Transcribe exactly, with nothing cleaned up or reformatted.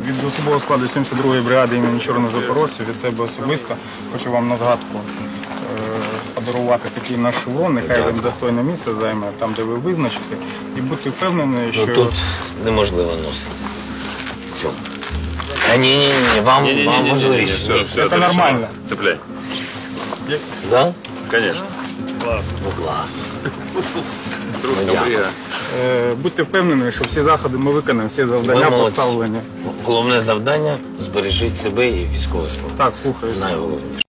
Від особового складу сімдесят другої бригади імені Чорного Запорожця, від себе особисто хочу вам на згадку подарувати такий наш шеврон, нехай він достойне місце займе, там, де ви визначите, і будьте впевнені, що... Ну тут неможливо носити. Все. А ні, ні, ні, вам, Не, не, не, вам не, важливіше. все, все, Это нормально. Цепляй. Да? Конечно. Ну класно. С рук на бріга. Е, Будьте впевнені, що всі заходи ми виконаємо, всі завдання Ви молодці. поставлені. Головне завдання – збережіть себе і військовий спорт. Так, слухаю. Найголовніше.